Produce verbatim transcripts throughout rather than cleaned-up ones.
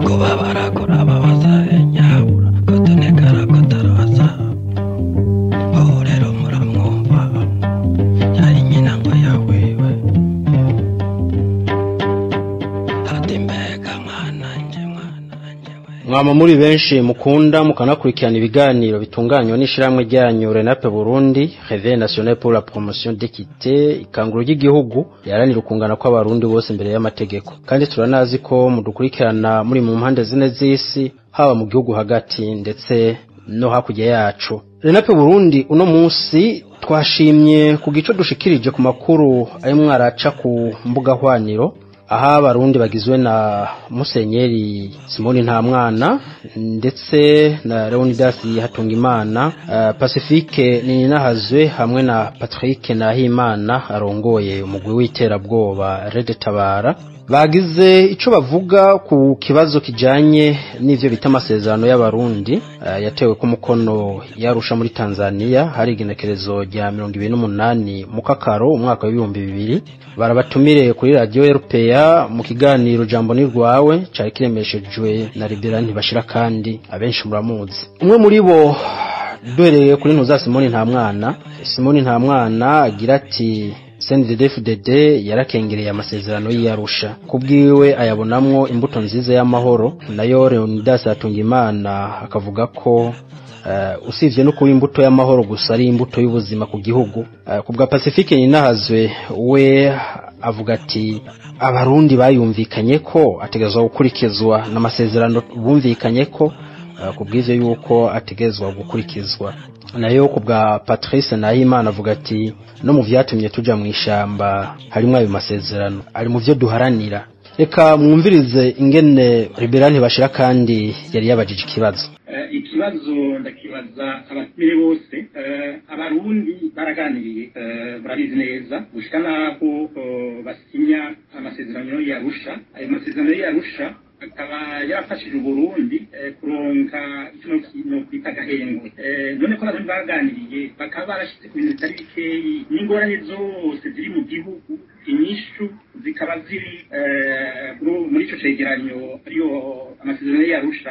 kubabara kurababaza nyabura kotonekara kotarabaza aho rero muramwumva yari nyina ngo yawewe ati mbega mwana nje mwana nje we mwama muri benshi mukunda mukanakurikirana ibiganiro bitunganywa n'ishiramwe ryanyu Renape Burundi Réveil National pour la Promotion d'Équité ikanguro ry'igihugu yaranira ukungana kw'abarundi bose imbere y'amategeko kandi turanazi ko mudukurikirana muri mu mpande zine z'isi haba mu gihugu hagati ndetse no hakurya yacu. Renape Burundi uno munsi twashimye ku gico dushikirije ku makuru ayo mwaraca ku mbuga hwaniro aha abarundi bagizwe na Musenyeri Simoni Ntamwana ndetse na Leonidas Hatungimana, uh, Pacifique Ninahazwe hamwe na Patrick Nahimana arongoye umugwi w'iterabwoba Red Tabara bagize ico bavuga ku kibazo kijanye n'ivyo bita amasezerano y'abarundi uh, yatewe ku mukono yarusha muri Tanzania hari igenekerezo rya mirongo ibiri n'umunani mu Kakaro umwaka w'ibihumbi bibiri. Barabatumire kuri radio R P A mu kiganiro Jambo ni rwawe cari kiremeshejwe na Libera Ntibashira kandi abenshi muramuzi. Umwe muri bo duhereye kuri Ntuza Simoni Ntamwana. Simoni Ntamwana agira ati C N D D F D D yarakengereye amasezerano y'Arusha kubwiwe ayabonamwo imbuto nziza y'amahoro, nayo Leonidas Hatungimana akavuga ko Uh, usivye no kuba imbuto y'amahoro gusa ari imbuto y'ubuzima ku gihugu. Uh, kubwa Pacifique Ninahazwe we avuga ati abarundi bayumvikanye ko ategezwa gukurikizwa n'amasezerano bumvikanye ko uh, kubw'ivyo yuko ategezwa gukurikizwa. Nayo kubwa Patrice Nahimana avuga ati no mu vyatumye tuja mu ishamba harimo ayo masezerano ari mu vyo duharanira. Reka mwumvirize ingene Libera Ntibashira kandi yari yabajije ikibazo. Uh, ikibazo ndakibaza abatumire bose. uh, abarundi baraganiriye, uh, barabizi neza gushika naho uh, basinya amasezerano y'Arusha. Ayo masezerano y'Arusha akaba yarafashije Burundi uh, kuronka ikintu kintu kwita gahengo. Uh, none ko abarundi baganiriye bakaba barashitse ku bintu bitari bikeyi n'ingorane zose ziri mu gihugu, inyishu zikaba ziri uh, muri ico cegeranyo ariyo amasezerano y'Arusha.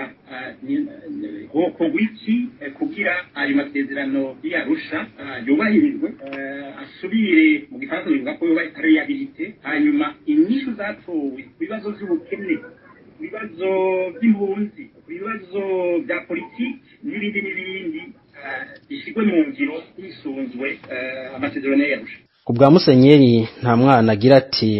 Hoko wiki kugira ayo masezerano y'Arusha yubahirizwe, asubire mu gifaransa bivuga ko yubahirizwe réhabilité, hanyuma inyishu zatowe ibibazo by'ubukene, ibibazo by'impunzi, ibibazo bya politiki n'ibindi n'ibindi bishigwe mu ngiro hisunzwe amasezerano y'Arusha. Kubwa Musenyeri Ntamwana agira ati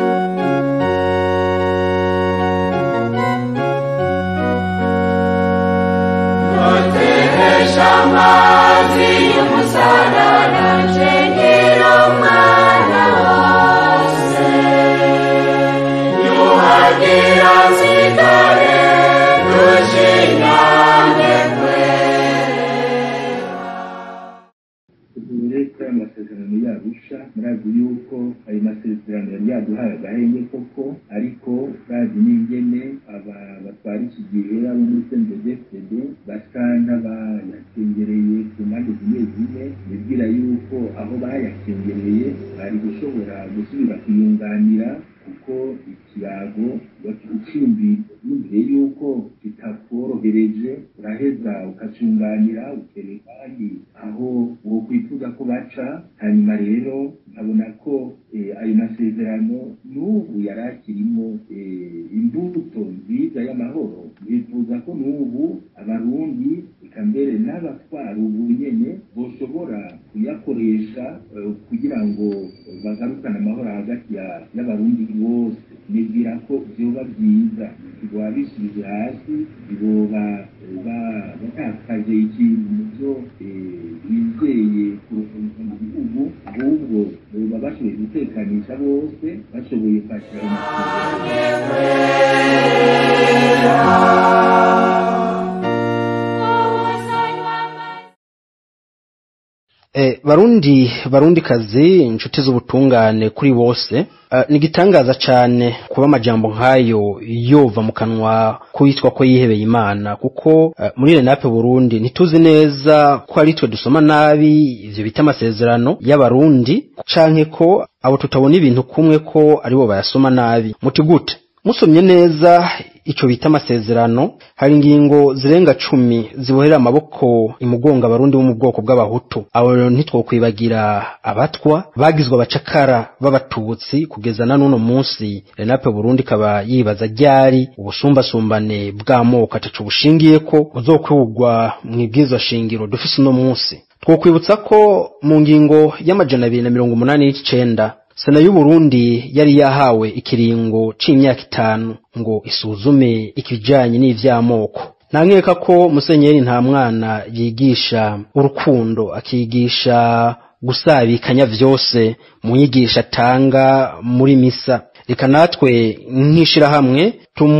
Shamazi y'umusarara cengero mwana wose yuhagira nsigare dushinyane kwe. Uretse amasezerano y'Arusha murazi yuko ayo masezerano yari yaduhaye agahenge koko, ariko bazi n'ingene aba batwara iki gihe abo muri C N D D F D D basa n'abayakengereye ku mpande zimwe zimwe, bibwira yuko aho bayakengereye bari gushobora gusubira kuyunganira kuko ikiyago ucumbi n'imbere yuko kitakorohereje uraheza ukacunganira ukere kandi aho uwo kwifuza ko baca. Hanyuma rero nkabona ko eh, ayo masezerano n'ubu yarakirimo eh, imbuto nziza y'amahoro. Bifuza ko n'ubu abarundi eka mbere n'abatwara ubu nyene boshobora kuyakoresha uh, kugira ngo bagarukane amahoro hagati y'abarundi bose. Nibwira ko vyoba vyiza biboba bisubize hasi, biboba batakaje ikintu muvyo bizeye kurufunza mu gihugu, ahubwo boba bashoboye gutekanisha bose, bashoboye kwakira Eh, barundi barundi kazi inshuti z'ubutungane kuri bose. Uh, nigitangaza cyane kuba amajambo nkayo yova mu kanwa kwitwa ko yihebeye Imana, kuko uh, muri Renape Burundi ntituzi neza ko ari twe dusoma nabi ivyo bita amasezerano y'abarundi canke ko abo tutabona ibintu kumwe ko ari bo bayasoma nabi. Muti gute? musomye neza ico bita amasezerano hari ingingo zirenga cumi zibohera amaboko imugonga abarundi bo mu bwoko bw'abahutu. Abo ntitwokwibagira abatwa bagizwe abacakara b'abatutsi kugeza na nuno munsi. Renape Burundi kaba yibaza ryari ubusumbasumbane bw'amoko atacu bushingiye ko buzokwigwa mu ibwirizwa shingiro dufise no munsi. Twokwibutsa ko mu ngingo y'amajana abiri na mirongo umunani n'icenda Sena y'u Burundi yari yahawe ikiringo c'imyaka itanu ngo isuzume ikijanye n'ivy'amoko. Nankeka ko Musenyeri Ntamwana yigisha urukundo, akigisha gusabikanya vyose mu nyigisho atanga muri misa. Reka natwe nkishira hamwe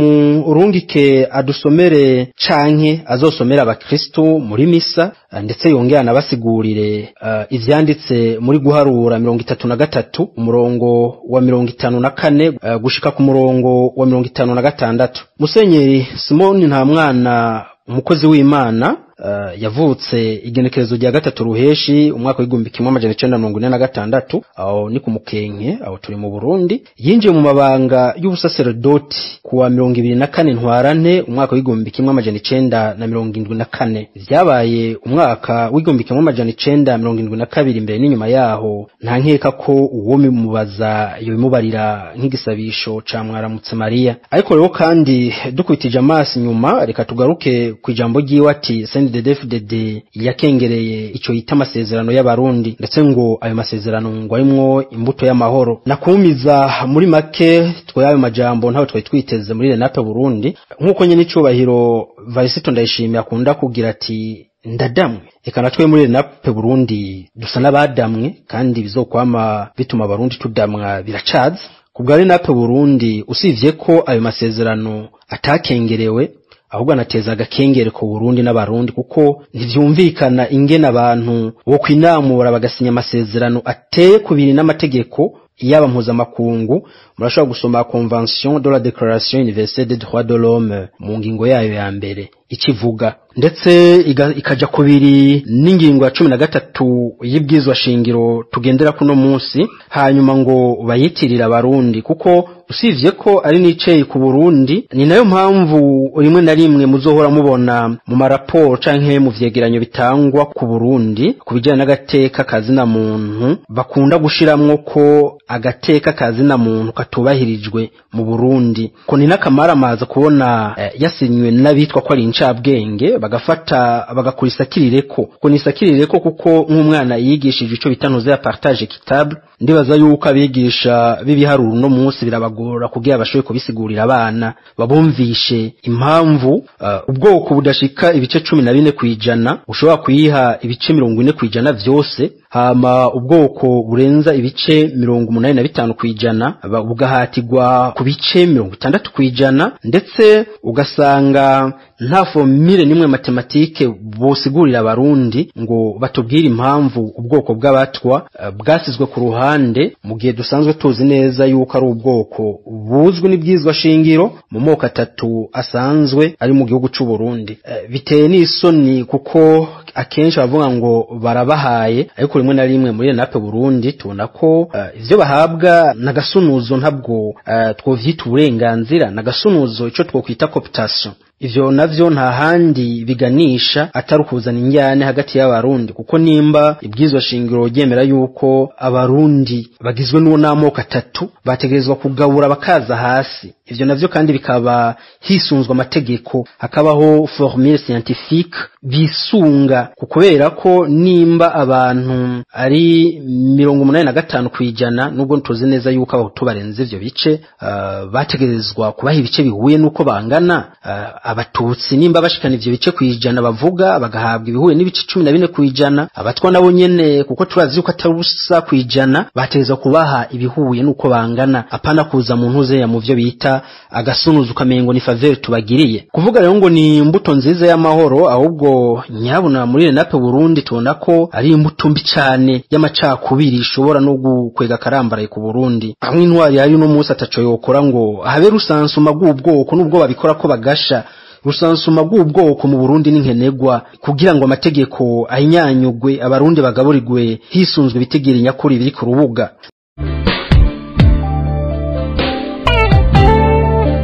tumurungike adusomere canke azosomera abakristo muri misa, ndetse yongera nabasigurire uh, ivyanditse muri guharura mirongo itatu na gatatu umurongo wa mirongo itanu na kane uh, gushika ku murongo wa mirongo itanu na gatandatu. Musenyeri Simoni Ntamwana umukozi w'Imana Uh, yavutse igenekerezo rya gatatu ruheshi umwaka w'igihumbi kimwe amajana icenda na mirongo ine na gatandatu aho ni ku Mukenke aho turi mu Burundi. Yinjiye mu mabanga y'ubusaserdoti kuwa mirongo ibiri na kane ntwarante umwaka w'igihumbi kimwe amajana icenda na mirongo indwi na kane. Vyabaye umwaka w'igihumbi kimwe amajana icenda na mirongo indwi na kabiri. Imbere n'inyuma yaho nta nkeka ko uwo mimubaza yo bimubarira nk'igisabisho ca Mwaramutse Maria. Ariko rero kandi dukwitije amaso nyuma, reka tugaruke ku ijambo ryiwe ati C N D D F D D yakengereye ico yita amasezerano y'abarundi, ndetse ngo ayo masezerano ngo arimwo imbuto y'amahoro. Nakumiza muri make twayayo majambo ntaho twari twiteze muri Renape Burundi, nkuko nyene icubahiro Varisito Ndayishimiye akunda kugira ati ndadamwe. Eka natwe muri Renape Burundi dusa n'abadamwe, kandi bizokwama bituma abarundi tudamwa biracaza. Kubwa Renape Burundi usivye ko ayo masezerano atakengerewe, ahubwo anateza agakengere ku Burundi n'abarundi, kuko ntivyumvikana ingene abantu bo kwinamura bagasinya amasezerano ateye kubiri n'amategeko yaba mpuzamakungu. Murashobora gusoma Convention de la Déclaration Universelle des Droits de l'Homme mu ngingo yayo ya mbere ikivuga, ndetse ikaja kubiri n'ingingo ya cumi na gatatu y'ibwizwa shingiro tugendera kuno munsi. Hanyuma ngo bayitirira abarundi, kuko usivye ko ari n'iceye ku Burundi, ni nayo mpamvu rimwe na rimwe muzohora mubona mu maraporo canke mu vyegeranyo bitangwa ku Burundi kubijana n'agateka kazina muntu bakunda gushiramwo ko agateka kazina muntu katubahirijwe mu Burundi. Ko ni nakamara amaza kubona eh, yasinywe n'abitwa ko ari incabwenge bagafata bagakurisakirire,ko ko nisakirire ko kuko nk'umwana yigishije ico bitantuze ya partage équitable. Ndibaza yuko abigisha bibiharuru no munsi birabagora kugira abashoye kubisigurira abana babumvishe impamvu uh, ubwoko budashika ibice cumi na bine kwijana ushobora kuyiha ibice mirongo ine kwijana vyose, hama ubwoko burenza ibice mirongo umunani na bitanu kwijana bugahatirwa ku bice mirongo itandatu kwijana, ndetse ugasanga nta formule nimwe matematike bosigurira abarundi ngo batubwire impamvu ubwoko bw'abatwa uh, bwasizwe ku ruhande, mu gihe dusanzwe tuzi neza yuko ari ubwoko buzwi n'ibwizwa shingiro mu moko atatu asanzwe ari mu gihugu c'u Burundi. Uh, biteye n'isoni kuko akenshi bavuga ngo barabahaye, ariko rimwe na rimwe muri Renape Burundi tubona ko uh, ivyo bahabwa nagasunuzo ntabwo uh, twovyita uburenganzira, nagasunuzo ico twokwita cooptation. Ivyo navyo nta handi biganisha atari kuzana injyane hagati y'abarundi, kuko nimba ibwizwa shingiro ryemera yuko abarundi bagizwe n'uwo n'amoko atatu bategerezwa kugabura bakaza hasi, ivyo navyo kandi bikaba hisunzwe amategeko, hakabaho formule scientifique bisunga, kubera ko nimba abantu ari mirongo umunani na gatanu kwijana, nubwo ntuzi neza yuko abahutu barenze ivyo bice, uh, bategerezwa kubaha ibice bihuye nuko bangana. uh, abatutsi nimba bashikana ivyo bice kwijana bavuga bagahabwa ibihuye n'ibice cumi na bine kwijana, abatwa nabo nyene kuko turazi yuko atari ubusa kwijana bategerezwa kubaha ibihuye nuko bangana, apana kuza mu ntuze ya mu vyo bita agasunuzo kamengo ni faveur tubagiriye. Kuvuga rero ngo ni imbuto nziza y'amahoro, ahubwo nyabuna muri Renape Burundi tubona ko ari imbuto mbi cane y'amacakubiri ishobora no gukwega karambaraye ku Burundi. Amwe intwari yayo no munsi ataco yokora ngo habe rusansuma bw'ubwoko, nubwo babikora ko bagasha rusansuma bw'ubwoko mu Burundi n'inkenegwa kugira ngo amategeko ahinyanyugwe abarundi bagaburirwe hisunzwe bitegera nyakuri biri ku rubuga.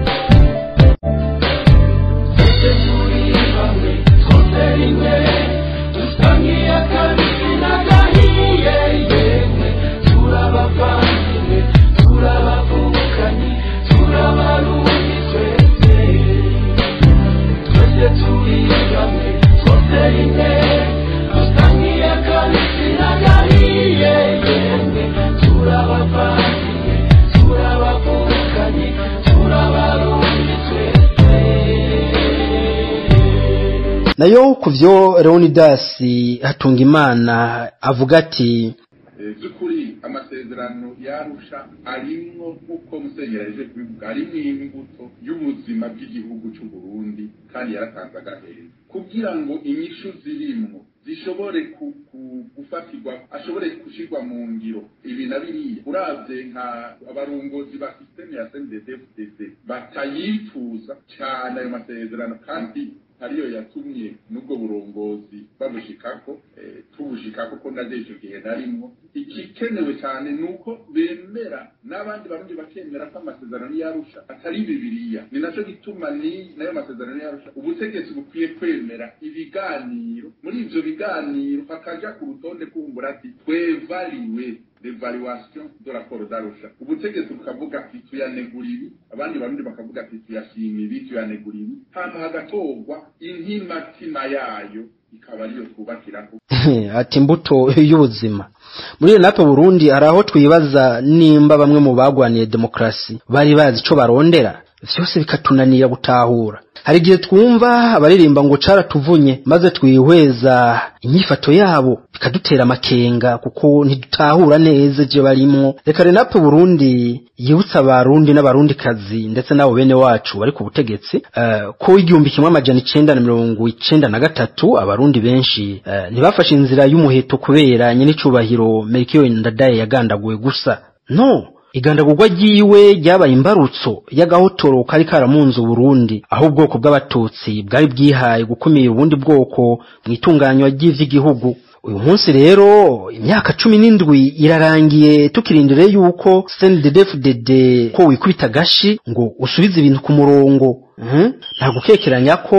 nayo kuvyo Leonidas Hatungimana avuga ati by'ukuri amasezerano yarusha arimwo uko musenyeraje kubivuga arimwo imbuto y'ubuzima bw'igihugu cy'u Burundi kandi yaratanze agahera kugira ngo inyishu zirimwo zishobore gufatirwa ashobore gushirwa mu ngiro ibi na biriya uravye nka abarongozi ba systeme ya C N D D F D D batayifuza cyane ayo masezerano kandi ariyo yatumye nubwo burongozi babushikako eh, tubushikako ko ndajeje gihe narimwo ikikenewe cyane nuko bemera n'abandi barundi bakemera ko amasezerano yarusha atari bibiliya ni naco gituma ni nayo masezerano yarusha ubutegetsi bukwiye kwemera ibiganiro muri ivyo biganiro hakaja ku rutonde kumbura ati twevaliwe l'évaluation de l'accord d'Arusha ubutegetsi bukavuga ati tuyanegura ibi abandi barundi bakavuga ati tuyashima ibi tuyanegura ibi hama hagatorwa intimatima yayo ikaba ariyo twubakirako ati imbuto y'ubuzima muri napo Burundi araho twibaza nimba bamwe mu bagwaniye demokrasi bari bazi ico barondera vyose bikatunanira gutahura hari gihe twumva abaririmba ngo caratuvunye maze twihweza inyifato yabo bikadutera amakenga kuko ntidutahura neza je barimwo reka renapo Burundi yibutsa abarundi n'abarundi kazi ndetse nabo bene wacu bari ku butegetsi uh, ko igihumbi kimwe amajana icenda na mirongo icenda na gatatu abarundi benshi uh, ntibafashe inzira y'umuheto kubera nyene icubahiro Melchior Ndadaye yagandaguwe gusa no igandagurwa ryiwe ryabaye imbarutso y'agahotoro kari karamunze Burundi aho ubwoko bw'abatutsi bwari bwihaye gukumira ubundi bwoko mu itunganywa ry'ivy'igihugu uyu munsi rero imyaka cumi n'indwi irarangiye tukirindire yuko C N D D F D D ko wikubita gashi ngo usubize ibintu ku murongo mhm nta gukekeranya ko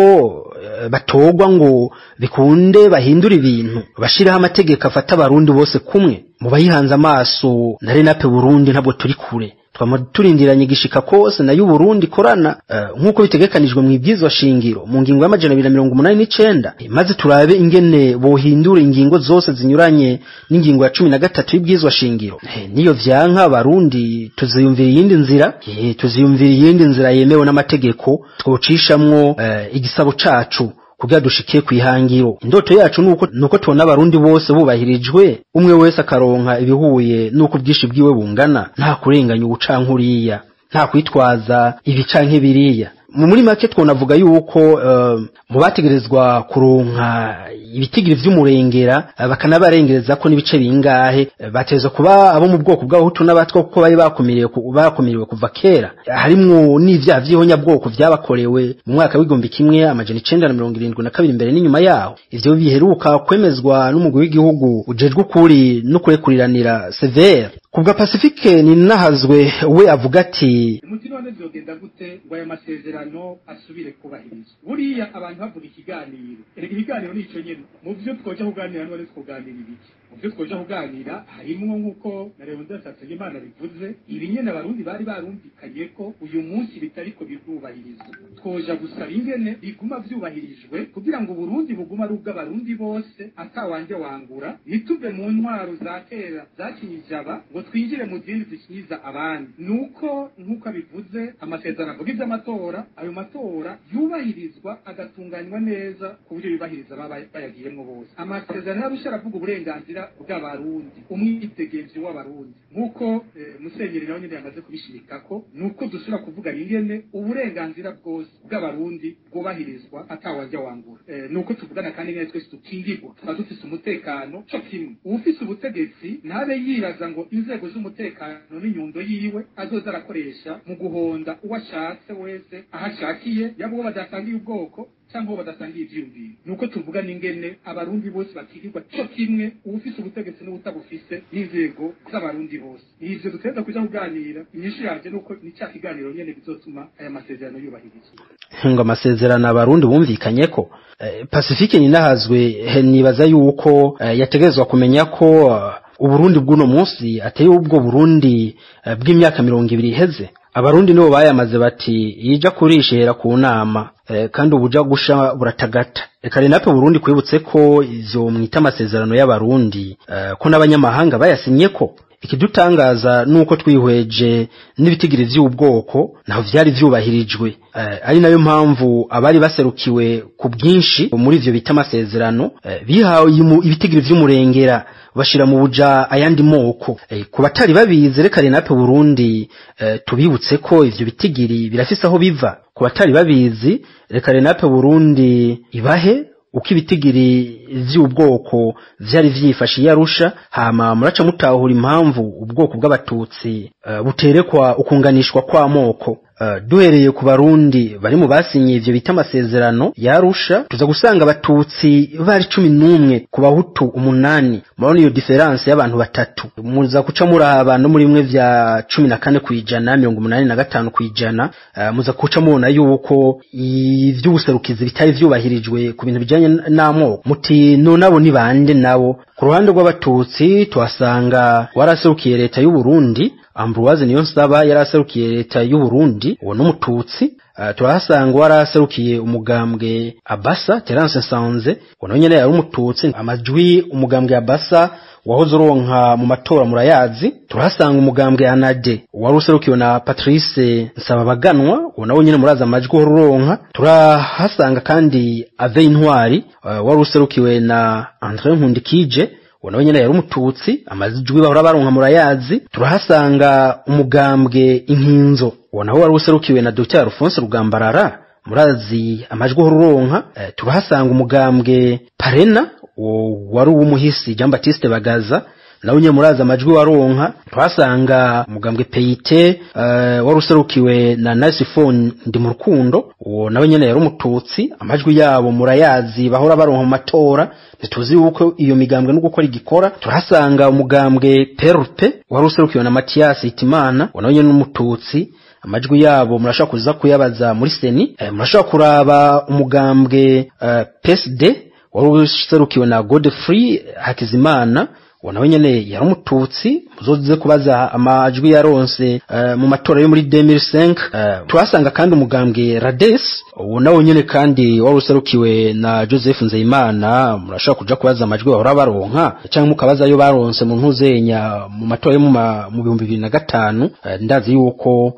batogwa ngo bikunde bahindura ibintu bashiraho amategeko afata abarundi bose kumwe mu bayihanze amaso na renape Burundi ntabwo turi kure twama turindiranye gishika kose na y'u Burundi korana uh, nkuko bitegekanijwe mu ibyizo shingiro mu ngingo y'amajana abiri na mirongo umunani n'icenda maze turabe ingene bohindura ingingo zose zinyuranye n'ingingo ya cumi na gatatu y'ibyizo shingiro hey, niyo vyanka abarundi tuziyumvira yindi nzira hey, tuziyumvira yindi nzira yemewe n'amategeko twocishamwo uh, igisabo cacu kugira dushikiye kwihangiro indoto yacu nuko nuko tubona abarundi bose bubahirijwe umwe wese akaronka ibihuye nuko bwishi bwiwe bungana nta kurenganya ubucankuriya nta kwitwaza ibicanke biriya muri make twonavuga yuko uh, mu bategerezwa kuronka ibitigiri vy'umurengera uh, bakanabarengereza ko nibice bingahe uh, bateza kuba abo mu bwoko bw'abahutu n'abatwa kuko bari bakumiriwe bakumiriwe kuva kera harimwo n'ivyaha vy'ihonyabwoko vyabakorewe mu mwaka w'igihumbi kimwe amajana icenda na mirongo irindwi na kabiri imbere n'inyuma yaho ivyo biheruka kwemezwa n'umugwi w'igihugu ujejwe ukuri no kurekuriranira severe kubwa Pacifique ni nahazwe we avuga ati umutima wa nezogenda gute ngo aya masezerano asubire kubahirizwa buriya abantu bavuga ikiganiro erega ikiganiro nico nyene mu byo twoja kuganira n'abari twoganira ibiki mu byo twoja kuganira harimwo nkuko na Leonidas Hatungimana bivuze ibi nyene abarundi bari barumvikanye ko uyu munsi bitariko birubahirizwa twoja gusaba ingene biguma vyubahirijwe kugira ngo Burundi buguma ari ubw'abarundi bose atawanje wangura nituve mu ntwaro za kera zakinyijaba ngo twinjire mu dini zishiza abandi nuko nkuko bivuze amasezerano avuga iby'amatora ayo matora yubahirizwa agatunganywa neza ku buryo bibahiriza bayagiyemo bose amasezerano y'arushara avuga uburenganzira bw'abarundi umwitegevyi w'abarundi nkuko eh, musenyeri nawe nyine yamaze kubishirikako nuko dusura kuvuga ingene uburenganzira bwose bw'abarundi bwubahirizwa atawajya wangura eh, nuko tuvugana kandi ngene twese tukingirwa tuba dufise umutekano cyo kimwe ufise ubutegetsi ntabe yiraza ngo inzego z'umutekano n'inyundo yiwe azoza arakoresha mu guhonda uwashatse wese ahashakiye yabo badasangiye ubwoko cyangwa badasangiye ivyumviro nuko tuvuga n'ingene abarundi bose bakigirwa cyo kimwe ufise ubutegetsi n'ubutabufise n'inzego z'abarundi bose ivyo duteza kuja kuganira inyishu yaje nuko ni cya kiganiro nyene bizotuma aya masezerano yubahirizwa ngo amasezerano abarundi bumvikanye ko eh, Pacifique ni nahazwe nibaza yuko eh, yategezwa kumenya ko uh, Uburundi bw'uno munsi ateye ubwo Burundi uh, bw'imyaka mirongo ibiri iheze abarundi nibo bayamaze bati yija kurishera ku nama eh, kandi ubuja gusha buratagata reka renape Burundi kwibutse ko ivyo mwita amasezerano y'abarundi uh, ko n'abanyamahanga bayasinye ko ikidutangaza nuko twihweje n'ibitigiri vy'ubwoko naho vyari vyubahirijwe eh, ari nayo mpamvu abari baserukiwe ku bwinshi muri ivyo bita amasezerano eh, bihawe ibitigiri vy'umurengera bashira mu buja ayandi moko eh, ku batari babizi reka renape Burundi eh, tubibutse ko ivyo bitigiri birafise aho biva ku batari babizi reka renape Burundi ibahe uko ibitigiri vy'ubwoko vyari vyifashe yarusha hama muraca mutahura impamvu ubwoko bw'abatutsi uh, buterekwa ukunganishwa kwa moko uh, duhereye ku barundi bari mu basinye ivyo bita amasezerano yarusha tuza gusanga abatutsi bari cumi n'umwe ku bahutu umunani murabona iyo difference y'abantu batatu muza kuca muraba no muri mwe vya cumi na kane kwijana mirongo umunani na gatanu kwijana uh, muza kuca mubona yuko ivy'ubuserukizi bitari vyubahirijwe ku bintu bijanye n'amoko muti no nabo ni bande nabo ku ruhande rw'abatutsi tuhasanga waraserukiye leta y'u Burundi Ambroise Niyonsaba yaraserukiye leta y'u Burundi uwo n'umututsi uh, turahasanga waraserukiye umugambwe Abassa Terence Sanze uwo nyene yari umututsi amajwi umugambwe Abassa wahoze uronka mu matora murayazi turahasanga umugambwe Anade wari userukiwe na Patrice Nsababaganwa uwo nawe nyene muraza amajwi uronka turahasanga kandi Ave Intwari uh, wari userukiwe na André Nkundikije uwo nawe nyene yari umututsi amajwi bahora baronka murayazi turahasanga umugambwe Inkinzo uwo nawe wari userukiwe na Docteur Alphonse Rugambarara murazi amajwi uronka uh, turahasanga umugambwe Parena wari uw'umuhisi Jean Baptiste Bagaza nawe nyene muraza amajwi waronka twasanga umugambwe P I T uh, wari userukiwe na Nasifone ndi mu rukundo uwo nawe nyene yari umututsi amajwi yabo murayazi bahora baronka mu matora ntituzi uko iyo migambwe no gukora igikora turahasanga umugambwe P R P wari userukiwe na Mathias Hitimana uwo nawe nyene n'umututsi amajwi yabo murashaka kuza kuyabaza muri seni eh, murashaka kuraba umugambwe uh, P S D wari userukiwe na Godfrey Hakizimana nawe nyene yari umututsi muzoze kubaza amajwi yaronse uh, mu matora yo muri deux mille cinq uh, tuhasanga kandi umugambwe Rades uwo nawe nyene kandi wari userukiwe na Joseph Nzeyimana murashaka kuja kubaza amajwi bahora baronka cyangwa mukabaza yo baronse mu ntuzenya mu matora yo mu bihumbi bibiri na gatanu uh, ndazi yuko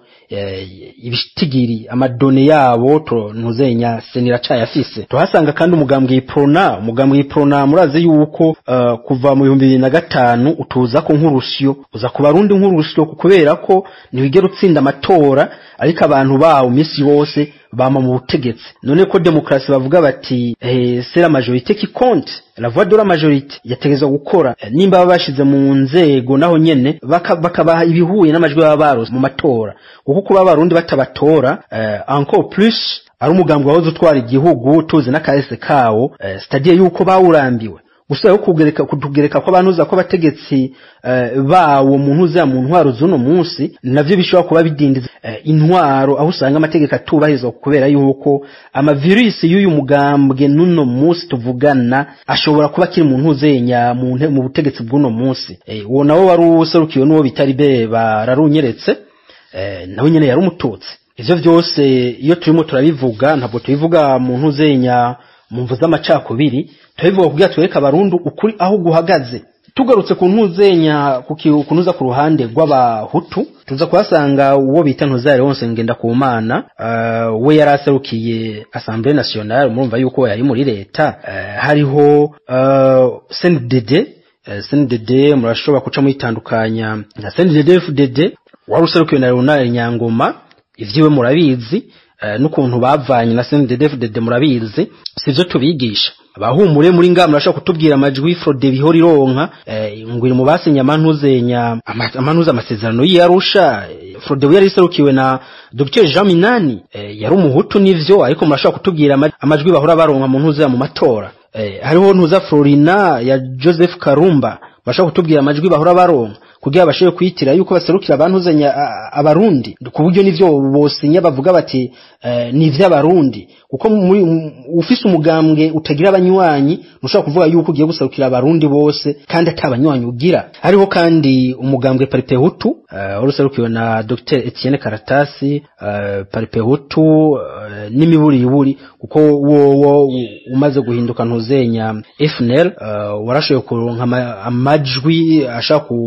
ibitigiri amadone yabo ntuzenya senira cayafise tuhasanga kandi umugambwe Iprona umugambwe Iprona muraze yuko uh, kuva mu bihumbi bibiri na gatanu utuza ko nk'urusyo uza ku barundi nk'urusyo kubera ko niwigera utsinda amatora ariko abantu bawo misi yose bama mu butegetsi none ko demokrasi bavuga bati eh, c'est la majorité qui compte la voix de la majorité yategezwa gukora eh, nimba babashize mu nzego naho nyene bakabaha baka ibihuye n'amajwi y'abarozi mu matora kuko kuba abarundi batabatora eh, encore plus ari umugambwe wahoze utwara igihugu tuzi n'akahise kawo eh, c'est-à-dire yuko bawurambiwe gusa yo kugereka kutugereka ko abantuza ko bategetsi uh, bawo muntu za mu ntwaro zuno munsi navyo bishobora kuba bidindiza uh, intwaro aho usanga amategeko atubahizwa kubera yuko ama virus y'uyu mugambwe nuno munsi tuvugana ashobora kuba kiri mu ntuzenya mu mu butegetsi bw'uno munsi eh, uwo nawo wari userukiwe n'uwo bitari be bararunyeretse eh, nawe nyene yari umututsi ivyo vyose iyo turimo turabivuga ntabwo tubivuga mu ntuzenya mu mvuza amacakubiri tubivuga kugira twereka abarundi ukuri aho guhagaze tugarutse ku ntuzenya kunuza ku ruhande rw'abahutu tuza kuhasanga uwo bita Ntuzare wonse ngenda ku mana uh, we yaraserukiye Assemblée Nationale murumva yuko yari muri leta uh, hariho uh, C N D D uh, C N D D murashobora kuca mwitandukanya na C N D D F D D waruserukiwe na Ronald Nyangoma ivyiwe murabizi uh, n'ukuntu bavanye na C N D D F D D murabizi sivyo tubigisha abahumure muri ngamba murashaka kutubwira amajwi Frode bihora ironka eh, ngwiri mu basinya amantuzenya amantuza amasezerano y'Arusha Frode we yari serukiwe na Docteur Jean Minani eh, yari umuhutu nivyo ariko murashaka kutubwira amajwi bahora baronka mu ntuza mu matora eh, hariho ntuza Florina ya Joseph Karumba bashaka kutubwira amajwi bahora baronka kugira abashoye kwitira yuko baserukira abantuzenya abarundi ku buryo nivyo bosinya bavuga bati uh, ni vy'abarundi kuko muri ufise umugambwe utagira abanywanyi nushaka kuvuga yuko ugiye guserukira abarundi bose kandi atabanywanyi ugira hariho kandi umugambwe Paripehutu uh, uruserukiwe na Docteur Etienne Karatasi uh, Paripehutu uh, n'imiburi yiburi kuko wowo umaze guhinduka ntuzenya F N L uh, warashoye kuronka amajwi ashaka kuba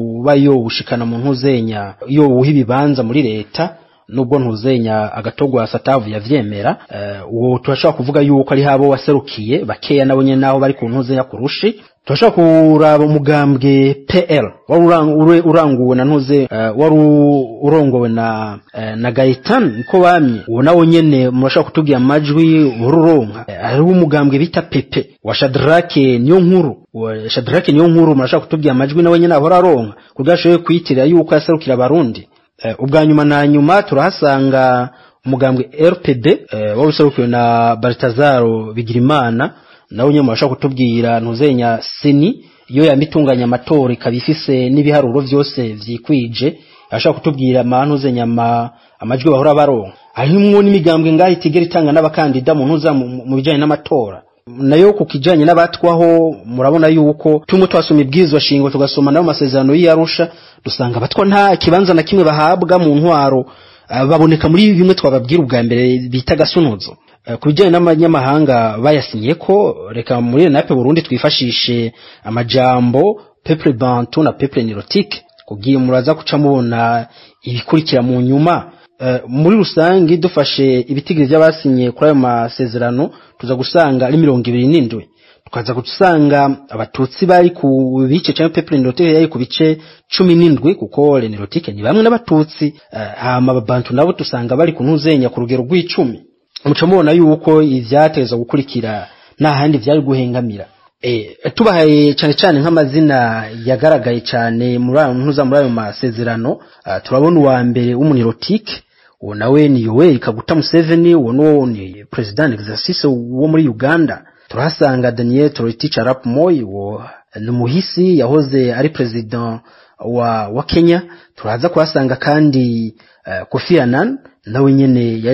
yo ushikana mu ntuzenya yo uhibibanza muri leta nubwo ntuzenya agatogwa satavu yavyemera uwo uh, turashaka kuvuga yuko ari habo waserukiye bakeya nabo nyene naho bari ku ntuzenya kurushi turashaka kuraba umugambwe P L wari uranguwe na ntuze uh, wari urongowe na uh, na Gaetan niko bamye uwo nawo nyene murashaka kutubwira amajwi ururonka ari uh, umugambwe bita Pepe wa Shadrake niyo nkuru wa Shadrake niyo nkuru murashaka kutubwira amajwi nawe nyene ahora aronka kugashoye kwitirira yuko yaserukira abarundi. Uh, ubwa nyuma na nyuma turahasanga umugambwe R P D uh, waruserukiwe na Baltazaro Bigirimana nawe nyuma bashaka kutubwira ntuzenya seni iyo yamitunganya amatora ikabifise n'ibiharuro vyose vyikwije ashaka kutubwira amantu zenya ma amajwi bahora baronka arimwo n'imigambwe ngaho itigera itanga n'abakandida mu ntuza mu bijanye n'amatora nayo kukijanye n'abatwaho murabona yuko tumwe twasoma ibwizwa shingo tugasoma nayo masezerano y'Arusha dusanga abatwa nta kibanza na kimwe bahabwa mu ntwaro uh, baboneka muri bimwe twababwira ubwa mbere bita gasunuzo uh, kubijanye n'amanyamahanga bayasinye ko reka muri nape Burundi twifashishe amajambo peuple bantu na peuple nilotique kugiye muraza kuca mubona ibikurikira mu nyuma. Uh, muri rusangi dufashe ibitigiri by'abasinye kuri ayo masezerano tuza gusanga ari mirongo ibiri n'indwi tukaza gusanga abatutsi bari ku bice cyangwa peuple nilotique yari ku bice cumi n'indwi kuko le nilotique ni bamwe n'abatutsi uh, hama abantu nabo tusanga bari ku ntuzenya ku rugero rw'icumi muco mubona yuko ivyateza gukurikira nta handi vyari guhengamira. Eh tubahaye cyane cyane nk'amazina yagaragaye cyane muri ayo ntuza muri ayo masezerano uh, turabona uwa mbere w'umunirotike uwo nawe ni Yoweri Kaguta Museveni uwo no ni president exercice wo muri Uganda. Turahasanga Daniel Toroitich Arap Moi uwo ni muhisi yahoze ari president wa wa Kenya. Turaza kuhasanga kandi uh, Kofi Annan nawe nyene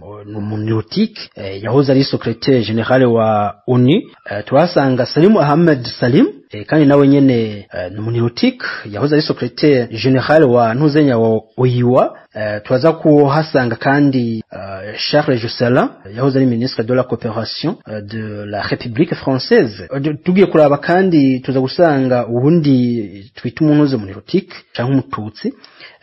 umunirotike uh, yahoze ari secrétaire général wa O N U. Uh, turahasanga Salim Ahmed Salim E, kandi nawe nyene uh, numunirotike yahoze ari secrétaire général wa ntuzenya wa Oyiwa. Uh, tuaza kuhasanga kandi uh, Charles Jocelyn yahoze ari ministre de la coopération uh, de la République française. Uh, tugiye kuraba kandi tuza gusanga ubundi twita umunoze munirotike cyangwa umututsi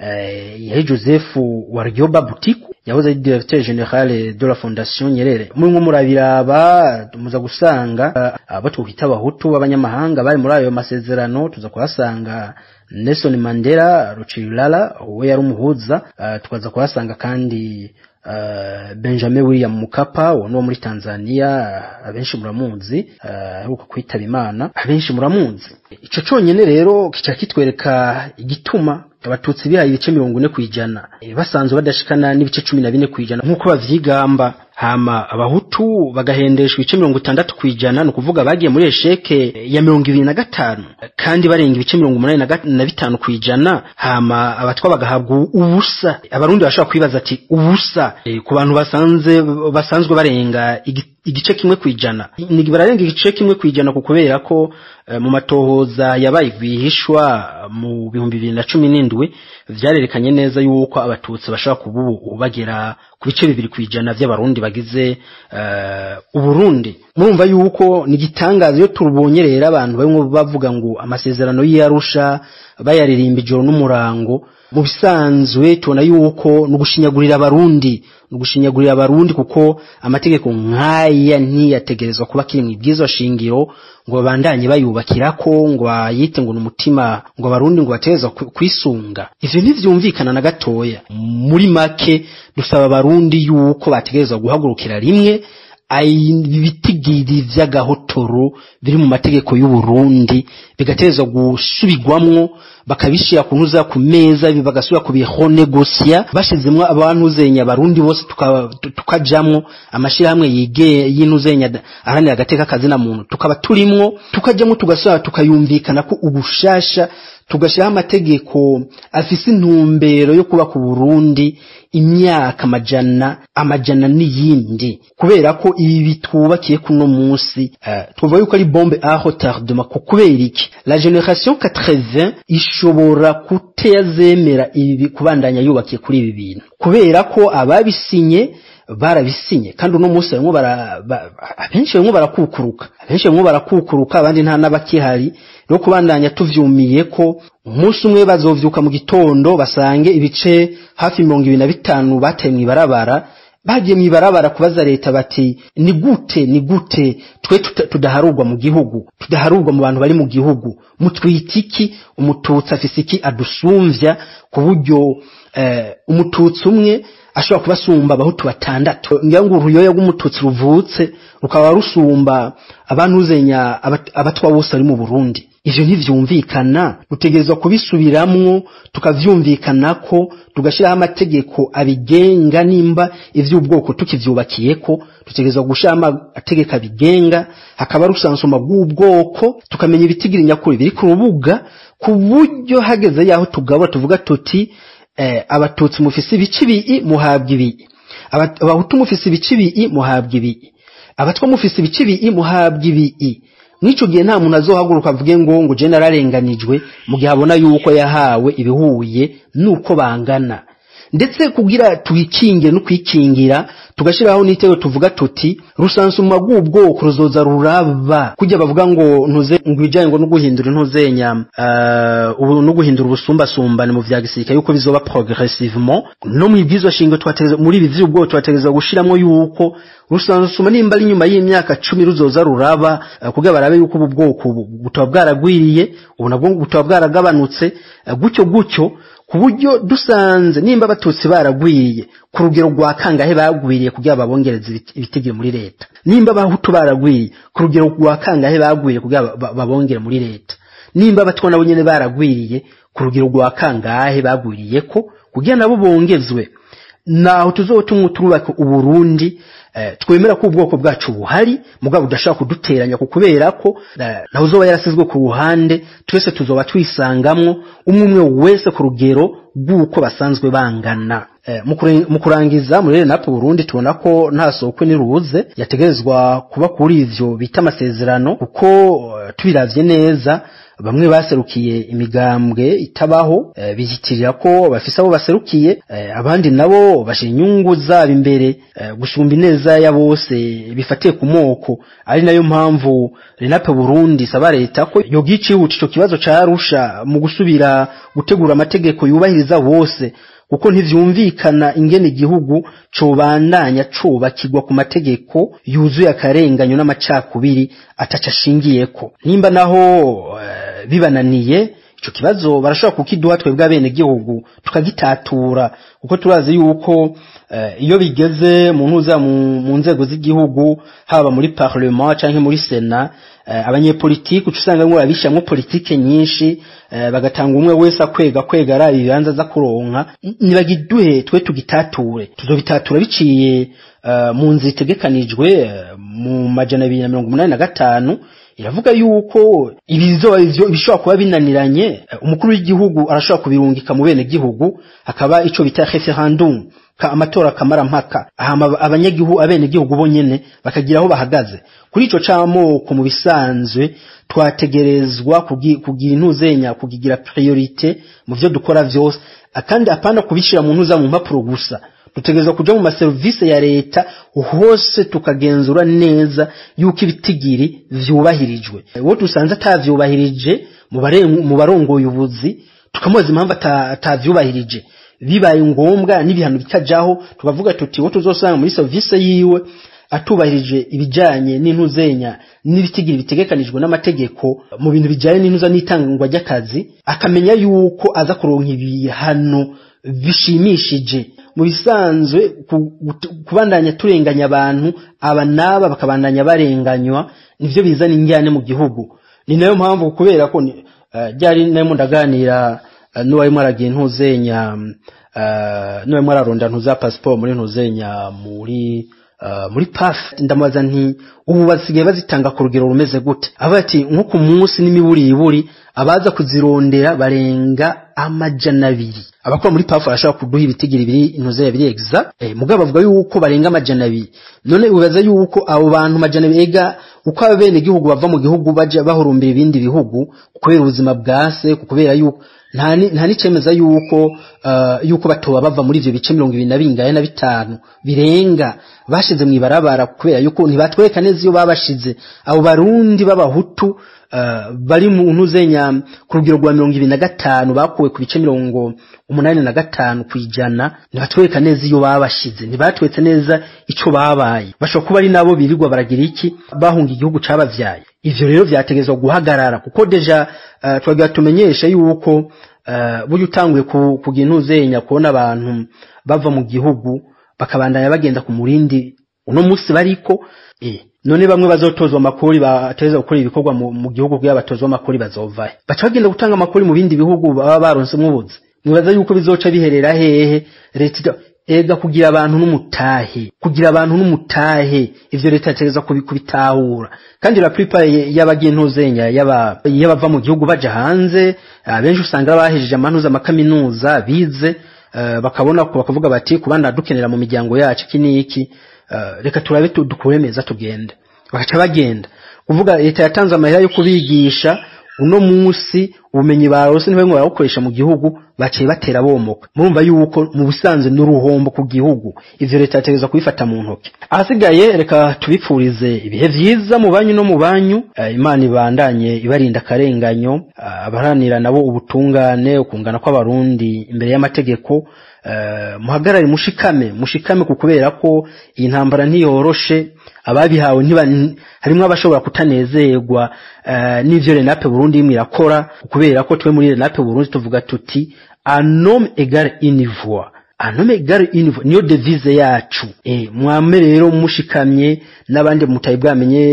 uh, yahe Joseph Waryoba Butiku yahoze ari directeur général de la Fondation Nyerere. Muri nko murabiraba muza gusanga uh, abo twita abahutu b'abanyamahanga bari muri ayo masezerano tuza kuhasanga Nelson Mandela Ruchilala we yari umuhuza. Uh, tukaza kuhasanga kandi uh, Benjamin William Mkapa wo muri Tanzania abenshi muramuzi aruko uh, kwitaba Imana abenshi muramuzi. Ico conyene rero kica kitwereka igituma abatutsi bihaye ibice mirongo ine kwijana e, basanzwe badashikana n'ibice cumi na bine kwijana nkuko bavyigamba. Hama abahutu bagahendeshwa ibice mirongo itandatu kwijana no kuvuga bagiye muri esheke ya mirongo ibiri na gatanu kandi barenga ibice mirongo umunani na bitanu kwijana. Hama abatwa bagahabwa ubusa. Abarundi bashaka kwibaza ati ubusa e, ku bantu basanze basanzwe barenga igice kimwe kwijana ni bararenga igice kimwe kwijana kukubera ko e, mu matohoza yabaye gwihishwa mu bihumbi bibiri na cumi n'indwi vyarerekanye neza yuko abatutsi bashaka kubu bagera ku bice bibiri kwijana vy'abarundi bagize uh, Uburundi. Murumva yuko ni gitangazo yo turubonyerera abantu bamwe bavuga ngo amasezerano y'Arusha bayaririmba ijoro n'umurango. Mu bisanzwe tubona yuko nugushinyagurira abarundi nugushinyagurira abarundi kuko amategeko nkaya ntiyategerezwa kuba kiri mu bwizo shingiro ngo bandanye bayubakirako ngo ayite ngo n'umutima ngo abarundi ngo bateza kwisunga. Ivyo ntivyumvikana na gatoya. Muri make dusaba abarundi yuko bategerezwa guhagurukira rimwe ibitigiri vy'agahotoro biri mu mategeko y'u Burundi bigatezwa gusubigwamwo bakabishira kunuza ku meza bibagasubira kubiho negosia bashizemwe abantu zenya abarundi bose tukajamwo amashira hamwe yige y'inuzenya aranira agateka kazi na muntu tukaba turimwo tukajamwo tugasaba tukayumvikana ko ubushasha tugashiraho amategeko afise intumbero yo kuba ku Burundi imyaka amajana amajana n'iyindi kubera ko ibi bitubakiye kuno munsi uh, tuvuga yuko ari bombe à retardement kubera iki la génération quatre-vingts ishobora kuteyazemera ibi kubandanya yubakiye kuri ibi bintu kubera ko ababisinye barabisinye kandi uno munsi barimo bara abenshi barimo barakukuruka abenshi barimo barakukuruka abandi nta nabakihari no kubandanya tuvyumiye ko umunsi umwe bazovyuka mu gitondo basange ibice hafi mirongo ibiri na bitanu batemwe ibarabara bagiye mu ibarabara kubaza leta bati ni gute ni gute twe tudaharurwa mu gihugu tudaharurwa mu bantu bari mu gihugu mutwitiki umututsi afisiki adusumvya ku buryo eh, umututsi umwe ashobora kubasumba abahutu batandatu ngira ngo uruyoya rw'umututsi ruvutse rukaba rusumba abanuzenya abatwa bose ari mu Burundi ivyo ntivyumvikana gutegerezwa kubisubiramwo tukavyumvikana ko tugashiraho amategeko abigenga nimba ivy'ubwoko tukivyubakiyeko tutegerezwa gushira amategeko abigenga hakaba rusansoma bw'ubwoko tukamenya ibitigiri nyakuri biri ku rubuga ku buryo hageze yaho tugabo tuvuga tuti eh, abatutsi mufise ibici bi'i muhabwa ibi abahutu mufise ibici bi'i muhabwa ibi abatwa mufise ibici bi'i muhabwa ibi Nico gihe nta muntu azohaguruka avuge ngo ngo je nararenganijwe mu gihe abona yuko yahawe ibihuye nuko bangana ndetse kugira tuyikinge no kwikingira tugashiraho nitego tuvuga tuti rusansuma bw'ubwoko ruzoza ruraba kujya bavuga ngo ntuze ngwijanye ngo no guhindura ntuzenya uh, ubu no guhindura ubusumba sumbane mu vya gisirikare yuko bizoba progressivement no mwibwizo shingo twategeza muri ibi vy'ubwoko twategeza gushiramo yuko rusansuma nimba ari nyuma y'imyaka cumi ruzoza ruraba uh, kugira barabe yuko ubu bwoko butaba bwaragwiriye ubu nabwo butaba bwaragabanutse uh, gutyo gutyo kuburyo dusanze nimba abatutsi baragwiriye ku rugero rwa kangahe bagwiriye kugira babongereza ibitegiro muri leta nimba abahutu baragwiriye ku rugero rwa kangahe bagwiriye kugira babongere muri leta nimba abatwa nabo nyene baragwiriye ku rugero rwa kangahe bagwiriye ko kugira nabo bongezwe naho tuzotumwe turubaka uburundi eh, twemera ko ubwoko bwacu buhari mugabo udashaka kuduteranya kukubera ko eh, naho uzoba yarasizwe ku ruhande twese tuzoba twisangamwo umwe umwe wese ku rugero bw'uko basanzwe bangana eh, mu kurangiza muri napo Burundi tubona ko nta soko niruze yategerezwa kuba kuri ivyo bita amasezerano kuko uh, tubiravye neza bamwe baserukiye imigambwe itabaho e, bizitirira ko bafise abo baserukiye e, abandi nabo bashinyungu zabo imbere e, gusumba ineza ya bose bifatiye ku moko ari nayo mpamvu Renape Burundi saba leta ko yogici ico kibazo ca Arusha mu gusubira gutegura amategeko yubahiriza bose kuko ntivyumvikana ingene igihugu cobandanya cubakirwa ku mategeko yuzuye akarenganyo n'amacakubiri ataca shingiyeko nimba naho uh, bibananiye ico kibazo barashobora kukiduha twebwe abene gihugu tukagitatura kuko turazi yuko uh, iyo bigeze mu ntuza mu nzego z'igihugu haba muri parlement canke muri sena uh, abanyepolitiki ucusanga ngo babishamwe politike nyinshi uh, bagatanga umwe wese akwega kwega ari ibibanza za kuronka nibagiduhe twe tugitature tuzobitatura biciye uh, mu nzi tegekanijwe uh, mu majana abiri na mirongo umunani na gatanu iravuga yuko ibizo ivyo bishobora kuba binaniranye umukuru w'igihugu arashobora kubirungika mu bene gihugu akaba ico bita referendum ka amatora kamara mpaka ahama abanyagihugu abene gihugu bonyene bakagira aho bahagaze kuri ico camo ku mu bisanzwe twategerezwa kugira intuzenya kugigira priorité mu byo dukora vyose akandi apana kubishira mu ntuza mu mpapuro gusa dutegerezwa kuja mu maservice ya leta hose tukagenzura neza yuko ibitigiri vyubahirijwe wo dusanze atavyubahirije mu barengu mu barongoye ubuzi tukamubaza impamvu atavyubahirije bibaye ngombwa n'ibihano bikajaho tukavuga tuti wo tuzosanga muri service yiwe atubahirije ibijanye n'intuzenya n'ibitigiri bitegekanijwe n'amategeko mu bintu bijanye n'intuza n'itangwa ry'akazi akamenya yuko aza kuronka ibihano bishimishije mu bisanzwe kubandanya turenganya abantu aba naba bakabandanya barenganywa nivyo bizana injyane mu gihugu ni nayo mpamvu kubera ko ryari uh, nayo ndaganira uh, n'uwaye mwaragiye ntuzenya uh, n'uwaye mwararonda ntuza passport muri ntuzenya muri Uh, muri P A F ndamaza nti ubu basigaye bazitanga ku rugero rumeze gute abati nko ku munsi n'imiburi iburi abaza kuzirondera barenga amajana abiri abakora muri P A F arashaka kuduha ibitigiri biri intuze ya biri exa eh mugabo bavuga yuko barenga amajana abiri none ubaza yuko abo bantu majana bega uko abene gihugu bava mu gihugu baje bahurumbira ibindi bihugu kubera ubuzima bwase kubera yuko nta nta nicemeza yuko uh, yuko batoba bava muri ivyo bice mirongo ibiri na bingahe na bitanu birenga bashize mu ibarabara kubera yuko ntibatwereka neza iyo babashize abo barundi b'abahutu uh, bari mu ntuzenya ku rugero rwa mirongo ibiri na gatanu bakuwe ku bice mirongo umunani na gatanu kwijana ntibatwereka neza iyo babashize ntibatwetse neza ico babaye bashobora kuba ari nabo birirwa baragira iki bahunga igihugu cabavyaye ivyo rero vyategezwa guhagarara kuko deja uh, twagira tumenyesha yuko uh, buryo utanguye kugira ntuzenya kubona abantu bava mu gihugu bakabandanya bagenda ku murindi uno musi bariko eh none bamwe bazotozwa amakori bateza gukora ibikorwa mu, mu gihugu kugira batozwa amakori bazovaye baca bagenda gutanga amakori mu bindi bihugu baba baronse mubuze nibaza yuko bizoca biherera hehe leta ega kugira abantu n'umutahe kugira abantu n'umutahe ivyo leta yategeza kubitahura kandi la plupart y'abagiye ntuzenya yaba yabava mu gihugu baje hanze abenshi usanga bahejeje amanuza amakaminuza bize uh, bakabona ko bakavuga bati kubana dukenera mu miryango yacu kiniki uh, reka turabe dukuremeza tugende bakaca bagenda kuvuga leta yatanze amahera yo kubigisha uno musi ubumenyi barose niwe ngo bakoresha mu gihugu baciye batera bomoka murumva yuko mu busanzwe n'uruhombo ku gihugu ivyo leta yategeza kubifata mu ntoke ahasigaye reka tubipfurize ibihe vyiza mu banyu no mu banyu uh, Imana ibandanye ibarinda karenganyo uh, abaharanira nabo ubutungane ukungana kw'abarundi imbere y'amategeko uh, muhagarare mushikame mushikame kukubera ko iyi ntambara ntiyoroshe ababihawe ntiba harimo abashobora kutanezerwa uh, n'ivyo Renape Burundi imirakora kubera ko twe muri Renape Burundi tuvuga tuti un homme égale une voix un homme égale une voix niyo devise yacu eh mwame rero mushikamye nabandi mutayi bwamenye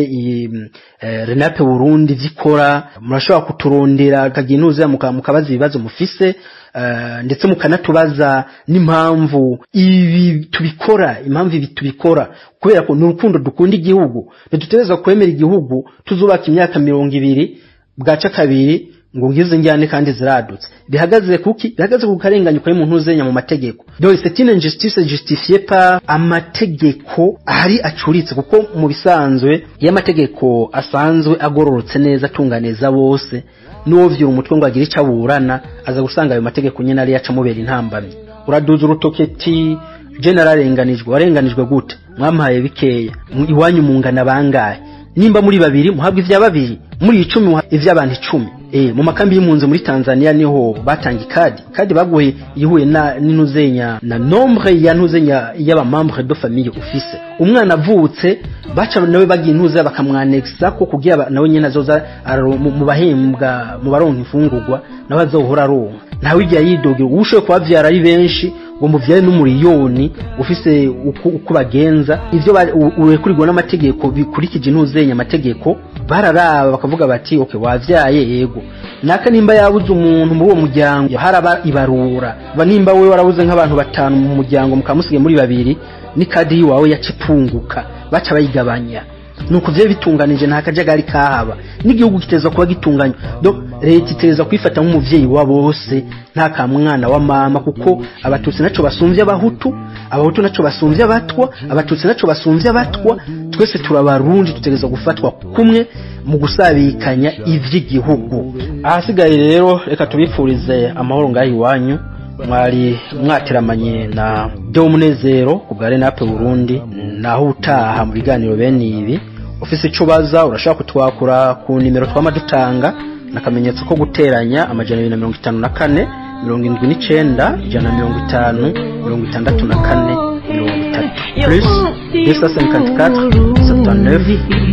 uh, Renape Burundi vikora murashobora kuturondera kaginuza mukabaza ibibazo mufise Uh, ndetse mukanatubaza n'impamvu ibi tubikora impamvu ibi tubikora kubera ko n'urukundo dukunda igihugu dutegereza kwemera igihugu tuzubaka imyaka mirongo ibiri bwaca kabiri ngo ngize njyane kandi ziradutse bihagaze kuki bihagaze ku karenganya kuri muntu uzenya mu mategeko donc c'est une injustice justifiée par amategeko ari acuritse kuko mu bisanzwe y'amategeko asanzwe agororotse neza tunganeza bose nuwo vyira umutwe ngo agire icaburana aza gusanga ayo mategeko nyene ari yaca mubera intambamye uraduza urutoketi general renganijwe warenganijwe gute mwampaye bikeya iwanyu mungana bangaye nimba muri babiri muhabwa ivya babiri muri icumi ivy'abantu icumi eh mu makambi y'impunzi muri Tanzania niho batangi kadi kadi baguhe ihuye na ninuzenya na nombre ya nuzenya y'aba membre de famille office umwana avutse baca nawe bagiye ntuza bakamwanexa ko kugira nawe nyene azoza mu bahembwa mu baronka ifungurwa nawe azohora aronka nawe ijya yidogira ushoye kwavyara ari benshi ngo muvyare n'umuriyoni ufise uko bagenza ivyo urekurirwa n'amategeko bikurikije ntuzenya amategeko bararaba bakavuga bati okay wavyaye yego naka nimba yabuze umuntu muri uwo muryango haraba ibarura banimba we warabuze nk'abantu batanu mu muryango mukamusige muri babiri ni kadi wawe yacipunguka baca bayigabanya nuko vye bitunganije nta kajagari kahaba n'igihugu kiteza kuba gitunganywa donc leta iteza kwifata nk'umuvyeyi wa bose nta kamwana wa mama kuko abatutsi naco basumvye abahutu abahutu naco basumvye abatwa abatutsi naco basumvye abatwa twese turabarundi tutegeza gufatwa kumwe mu gusabikanya ivy'igihugu ahasigaye rero reka tubipfurize amahoro ngahi wanyu mwari mwateramanye na Domunezero kubwa Renape Burundi naho utaha mu biganiro bene ibi ofisi ico baza urashaka kutwakura ku nimero twamadutanga nakamenyetso ko guteranya amajana abiri na mirongo itanu na kane mirongo indwi n'icenda ijana na mirongo itanu mirongo itandatu na kane mirongo itatu plus deux cent cinquante-quatre soixante-neuf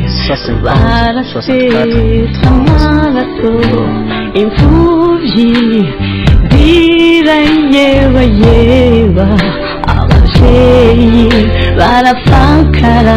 soixante soixante-quatre Diranyeba yeba abavyeyi barapfakara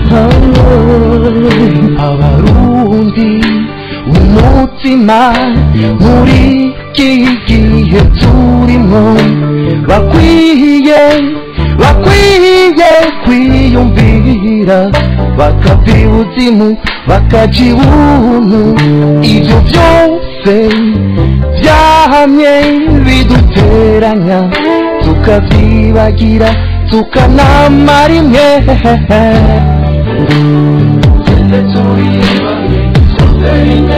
abarundi umutima muri iki gihe turimo bakwiye bakwiye kwiyumvira bakava ibuzimu bakaja ibuntu ivyo vyose vyahamye biduteranya tukavyibagira tukanamara imwe Thank you.